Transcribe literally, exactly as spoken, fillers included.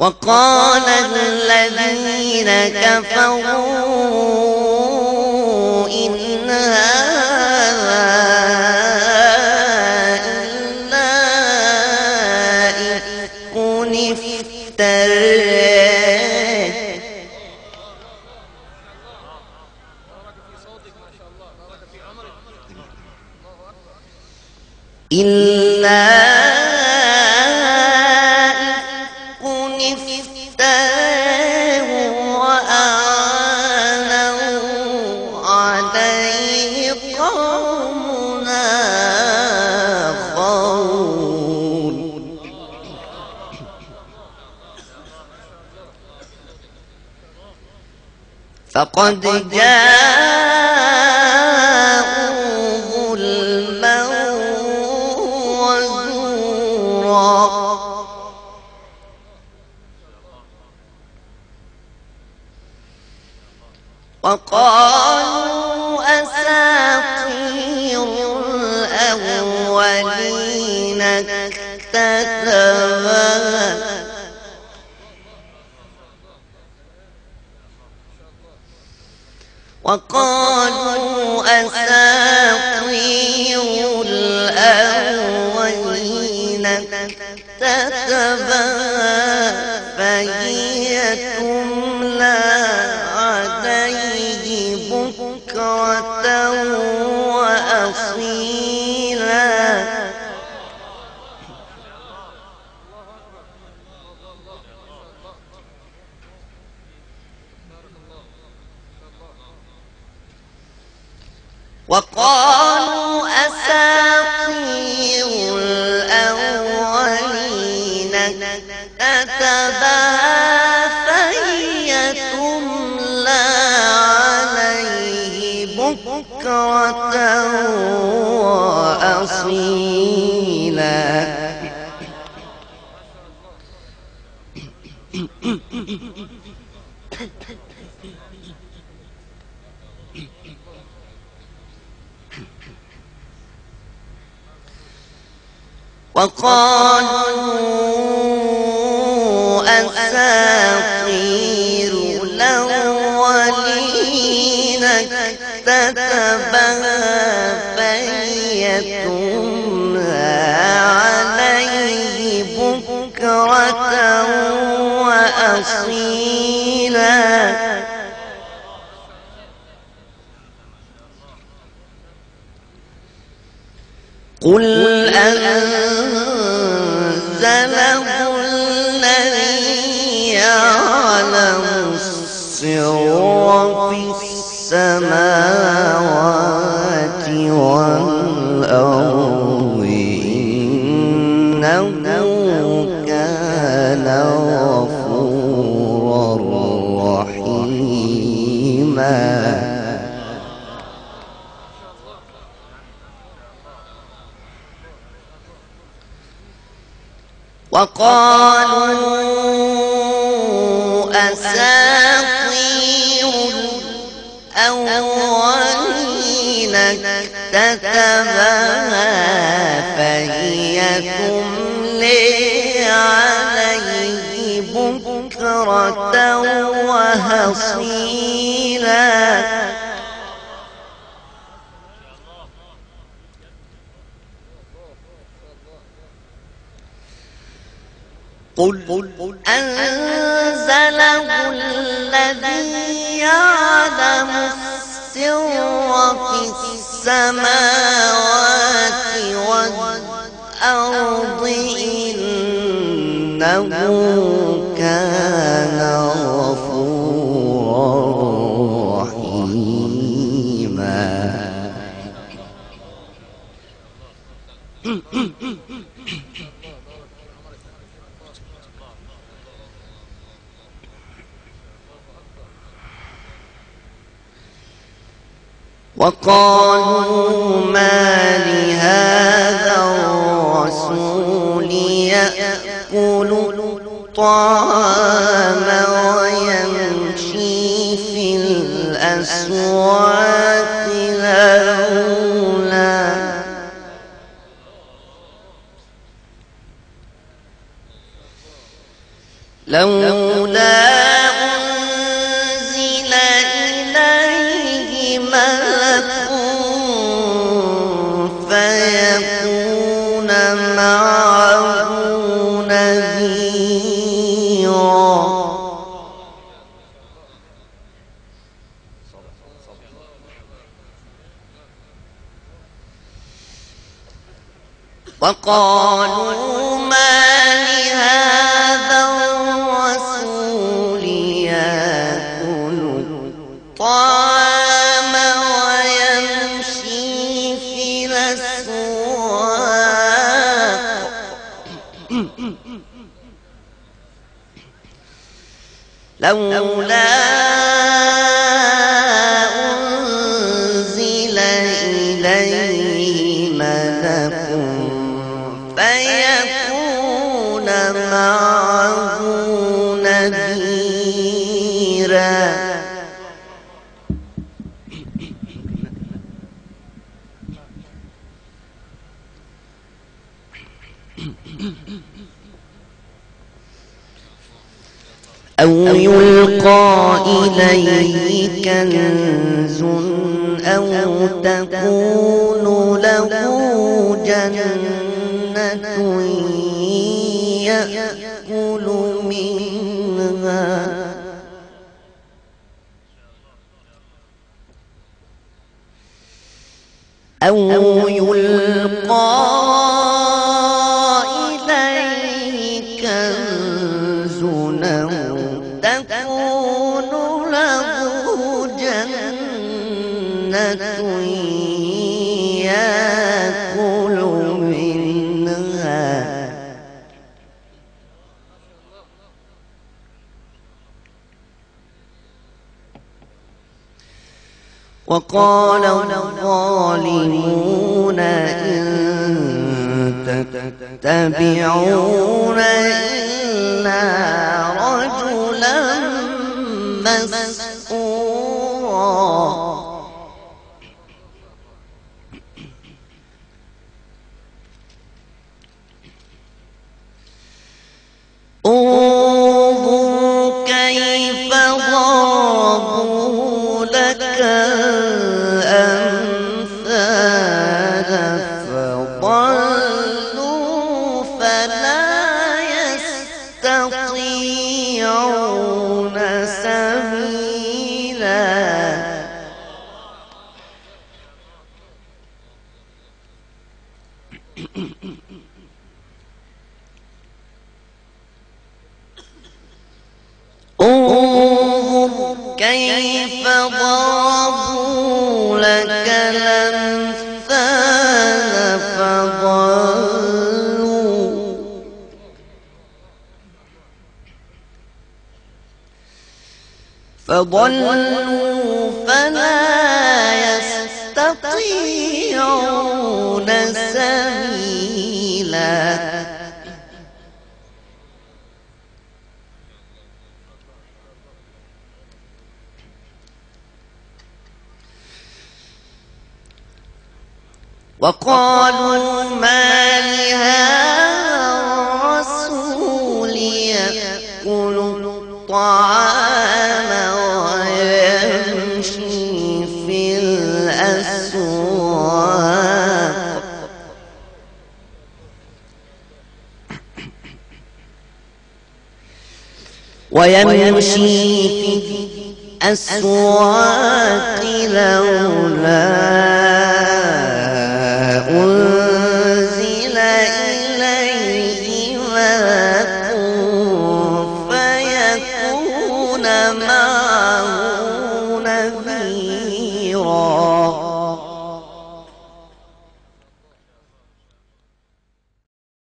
وقال الذين كفروا إن هذا إلا إفك افتراه إلا فقد جاءوا ظلما وزورا وقالوا أساطير الأولين اكتتبها وقالوا أساطير الأولين اكتتبها فهي تملى عليه بكرة وأصيلا وقالوا أساطير الأولين اكتتبها فهي تملى عليه بكرة وأصيلا وقالوا أساطير الأولين اكتتبها فهي تملى عليه بكرة وأصيلا قل أنزله الذي يعلم السر في السماوات والأرض إنه كان غفورا رحيما وقالوا أساطير الأولين اكتتبها فهي تملي عليه بكرة وهصيلا قل أنزله الذي يعلم السر في السماوات والأرض إنه كان غفورا رحيما وقالوا ما لهذا الرسول يأكل الطعام ويمشي في الأسواق لولا لولا وقالوا ما لهذا الرسول يأكل الطعام ويمشي في الأسواق لولا أنزل إليه ملك فيكون معه نذيرا. أو يلقى إليه كنز أو تكون له جنة يأكل منها أو يلقى إليه كنز أو تكون له جنة يأكل منها وقال الظالمون إن تتبعون إلا رجلا مسحورا. انظر كيف ضربوا لك الأمثال فضلوا فلا يستطيعون سبيلا. انظر كيف ضربوا لك الأمثال فضلوا فضلوا فلا يستطيعون سبيلا. وقالوا ما لهذا الرسول يأكل الطعام ويمشي في الأسواق ويمشي في الأسواق لولا أنزل إليه ملك فيكون معه